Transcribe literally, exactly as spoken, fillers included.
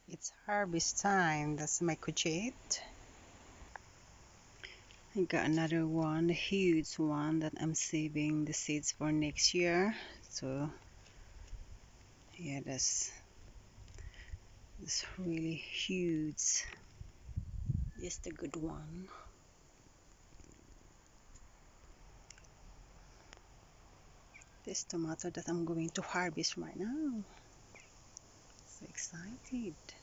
It's harvest time. That's my courgette. I got another one, a huge one that I'm saving the seeds for next year. So yeah, that's that's really huge. It's the good one. This tomato that I'm going to harvest right now. So excited.